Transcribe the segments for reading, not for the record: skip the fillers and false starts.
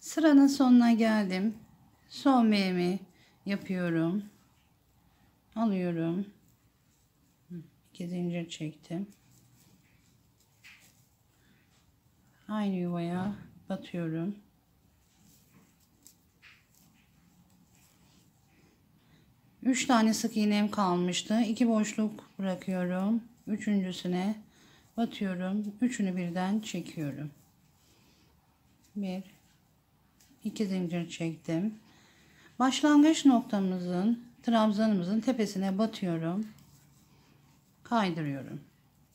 Sıranın sonuna geldim. Son V'mi yapıyorum. Alıyorum. 2 zincir çektim. Aynı yuvaya batıyorum. Üç tane sık iğnem kalmıştı. 2 boşluk bırakıyorum. Üçüncüsüne batıyorum. Üçünü birden çekiyorum. 1 2 zincir çektim. Başlangıç noktamızın, trabzanımızın tepesine batıyorum. Kaydırıyorum.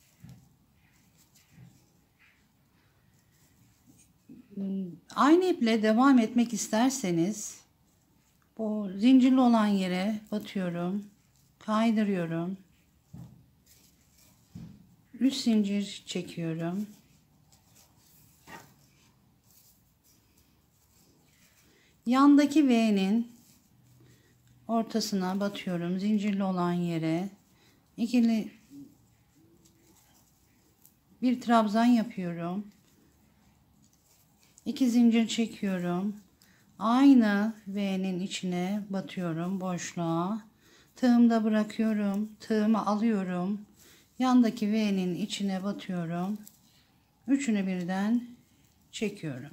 Aynı iple devam etmek isterseniz bu zincirli olan yere batıyorum. Kaydırıyorum. 3 zincir çekiyorum. Yandaki V'nin ortasına batıyorum. Zincirli olan yere ikili bir trabzan yapıyorum. 2 zincir çekiyorum. Aynı V'nin içine batıyorum, boşluğa. Tığımda bırakıyorum. Tığımı alıyorum. Yandaki V'nin içine batıyorum. Üçünü birden çekiyorum.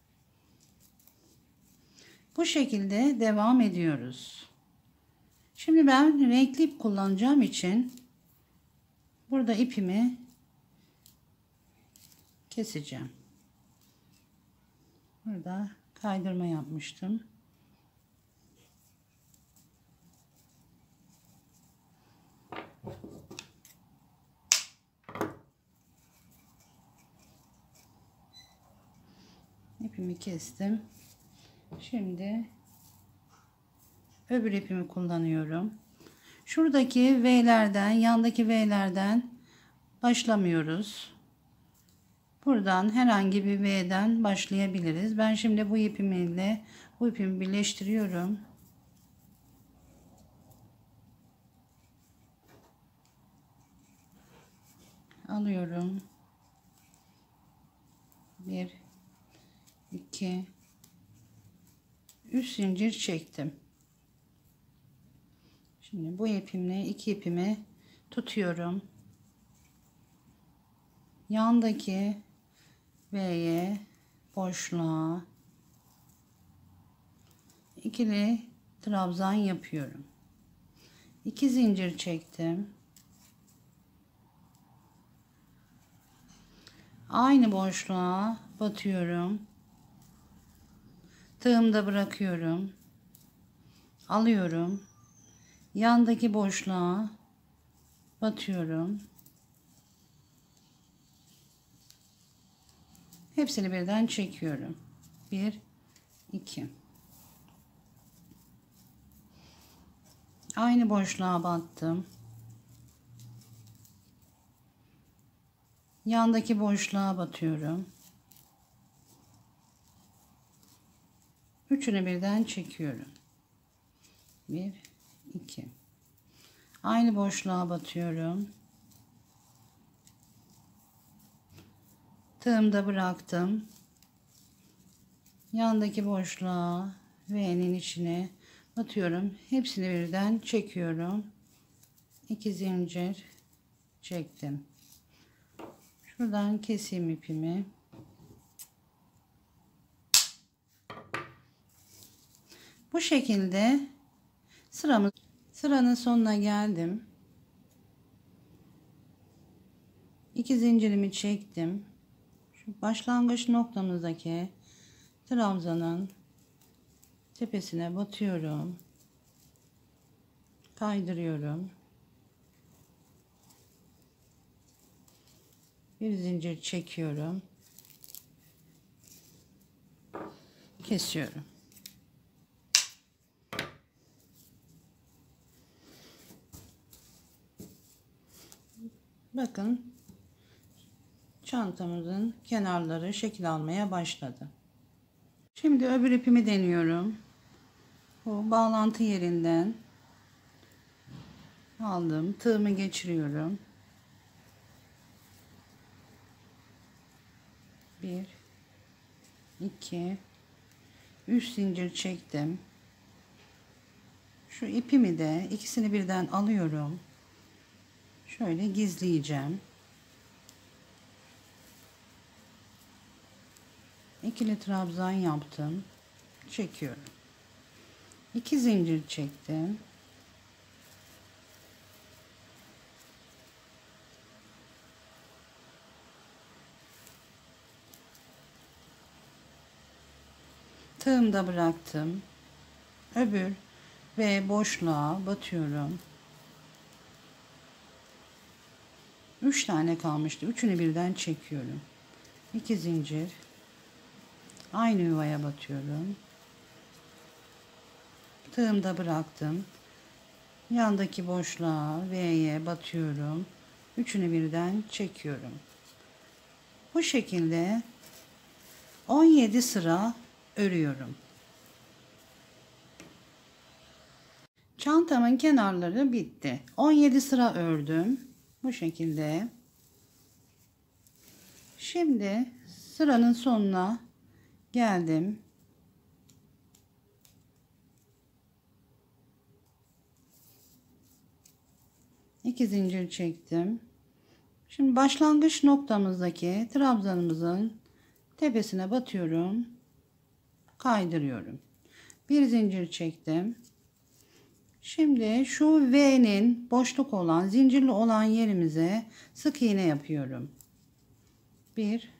Bu şekilde devam ediyoruz. Şimdi ben renkli ip kullanacağım için burada ipimi keseceğim. Burada kaydırma yapmıştım. İpimi kestim. Şimdi öbür ipimi kullanıyorum. Şuradaki V'lerden, yandaki V'lerden başlamıyoruz. Buradan herhangi bir V'den başlayabiliriz. Ben şimdi bu ipimle bu ipimi birleştiriyorum. Alıyorum. 1 2 3 zincir çektim. Şimdi bu ipimle iki ipimi tutuyorum. Yandaki V'ye boşluğa ikili trabzan yapıyorum. 2 zincir çektim. Aynı boşluğa batıyorum. Tığımda bırakıyorum. Alıyorum. Yandaki boşluğa batıyorum. Hepsini birden çekiyorum. 1 2 aynı boşluğa battım. Yandaki boşluğa batıyorum. Üçünü birden çekiyorum. 1 2 aynı boşluğa batıyorum. Tığımda bıraktım. Yandaki boşluğa V'nin içine batıyorum. Hepsini birden çekiyorum. 2 zincir çektim. Şuradan keseyim ipimi. Bu şekilde sıranın sonuna geldim. 2 zincirimi çektim. Şu başlangıç noktamızdaki trabzanın tepesine batıyorum. Kaydırıyorum. Bir zincir çekiyorum. Kesiyorum. Bakın çantamızın kenarları şekil almaya başladı. Şimdi öbür ipimi deniyorum. Bu bağlantı yerinden aldım. Tığımı geçiriyorum. 1 2 3 zincir çektim. Şu ipimi de ikisini birden alıyorum. Şöyle gizleyeceğim. İkili trabzan yaptım. Çekiyorum. 2 zincir çektim. Tığımda bıraktım. Öbür ve boşluğa batıyorum. 3 tane kalmıştı. Üçünü birden çekiyorum. 2 zincir. Aynı yuvaya batıyorum. Tığımda bıraktım. Yandaki boşluğa V'ye batıyorum. Üçünü birden çekiyorum. Bu şekilde 17 sıra örüyorum. Çantamın kenarları bitti. 17 sıra ördüm. Bu şekilde. Şimdi sıranın sonuna geldim. İki zincir çektim. Şimdi başlangıç noktamızdaki trabzanımızın tepesine batıyorum. Kaydırıyorum. Bir zincir çektim. Şimdi şu V'nin boşluk olan, zincirli olan yerimize sık iğne yapıyorum. 1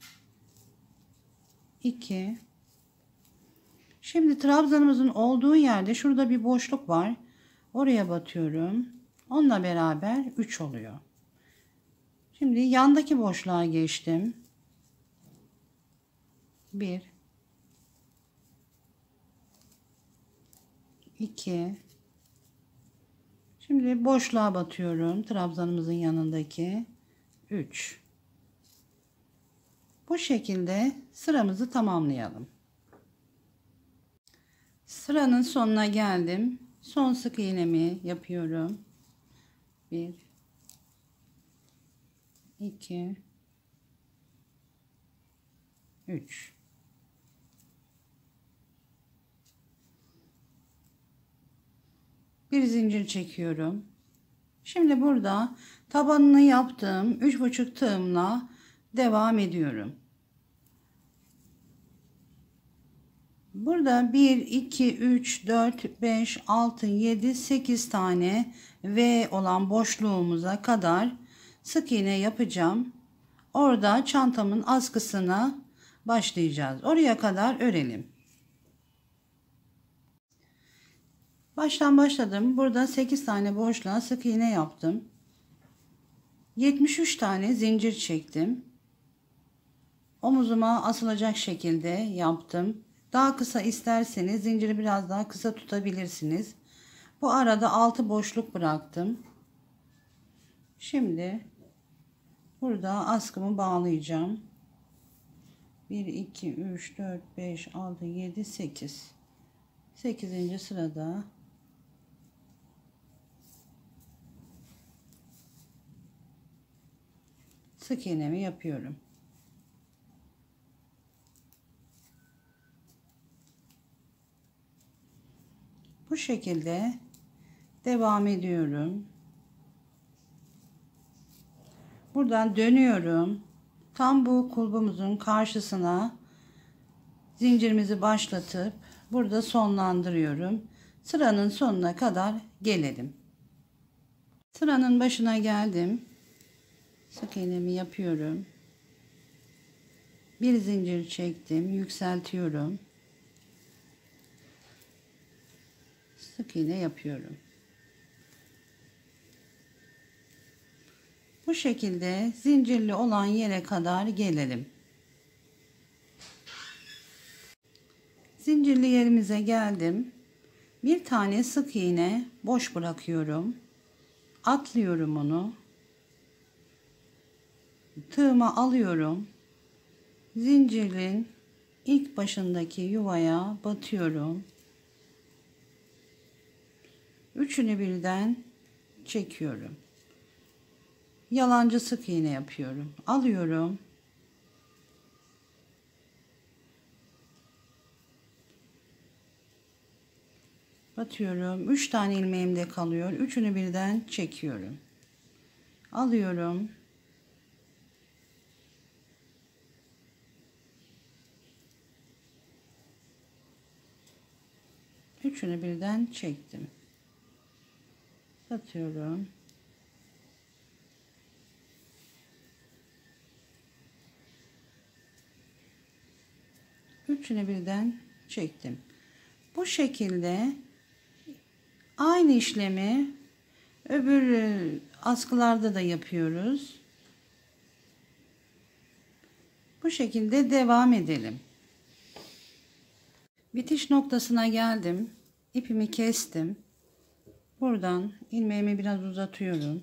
2. Şimdi trabzanımızın olduğu yerde şurada bir boşluk var. Oraya batıyorum. Onunla beraber 3 oluyor. Şimdi yandaki boşluğa geçtim. 1 2. Şimdi boşluğa batıyorum. Trabzanımızın yanındaki 3. Bu şekilde sıramızı tamamlayalım. Sıranın sonuna geldim. Son sık iğnemi yapıyorum. 1 2 3. Bir zincir çekiyorum. Şimdi burada tabanını yaptığım 3,5 tığımla devam ediyorum. Burada 1 2 3 4 5 6 7 8 tane V olan boşluğumuza kadar sık iğne yapacağım. Orada çantamın askısına başlayacağız. Oraya kadar örelim. Baştan başladım. Burada 8 tane boşluğa sık iğne yaptım. 73 tane zincir çektim. Omuzuma asılacak şekilde yaptım. Daha kısa isterseniz zinciri biraz daha kısa tutabilirsiniz. Bu arada 6 boşluk bıraktım. Şimdi burada askımı bağlayacağım. 1 2 3 4 5 6 7 8. 8. sırada sık iğnemi yapıyorum. Bu şekilde devam ediyorum. Buradan dönüyorum. Tam bu kulbumuzun karşısına zincirimizi başlatıp burada sonlandırıyorum. Sıranın sonuna kadar gelelim. Sıranın başına geldim. Sık iğnemi yapıyorum. Bir zincir çektim, yükseltiyorum. Sık iğne yapıyorum. Bu şekilde zincirli olan yere kadar gelelim. Zincirli yerimize geldim. Bir tane sık iğne boş bırakıyorum. Atlıyorum onu. Tığıma alıyorum. Zincirin ilk başındaki yuvaya batıyorum. Üçünü birden çekiyorum. Yalancı sık iğne yapıyorum. Alıyorum. batıyorum. 3 tane ilmeğimde kalıyor. Üçünü birden çekiyorum. Alıyorum. Üçünü birden çektim. Batıyorum. Üçünü birden çektim. Bu şekilde aynı işlemi öbür askılarda da yapıyoruz. Bu şekilde devam edelim. Bitiş noktasına geldim. İpimi kestim. Buradan ilmeğimi biraz uzatıyorum.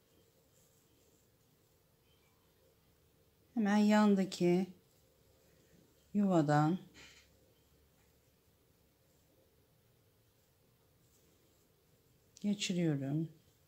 Hemen yandaki yuvadan geçiriyorum.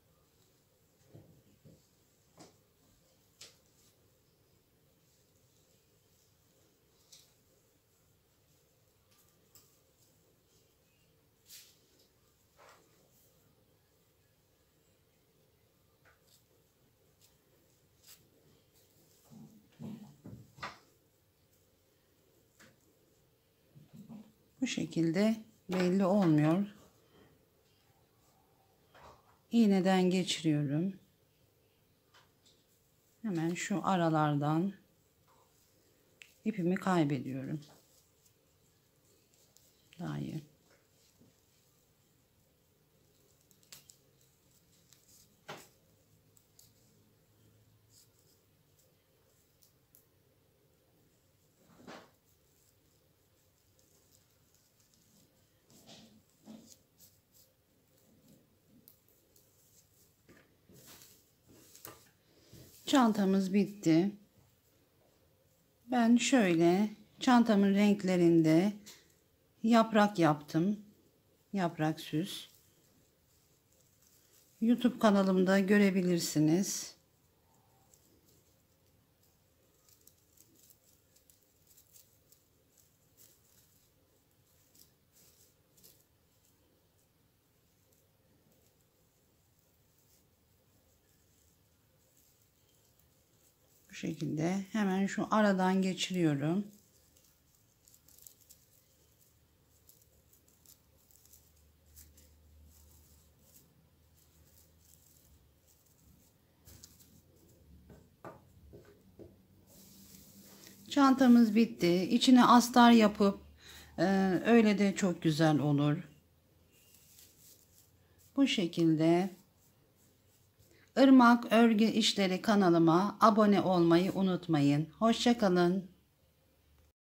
Bu şekilde belli olmuyor. İğneden geçiriyorum. Hemen şu aralardan ipimi kaybediyorum. Daha iyi. Çantamız bitti. Ben şöyle çantamın renklerinde yaprak yaptım. Yaprak süs. YouTube kanalımda görebilirsiniz. Bu şekilde hemen şu aradan geçiriyorum. Çantamız bitti. İçine astar yapıp öyle de çok güzel olur. Bu şekilde Irmak Örgü İşleri kanalıma abone olmayı unutmayın. Hoşça kalın.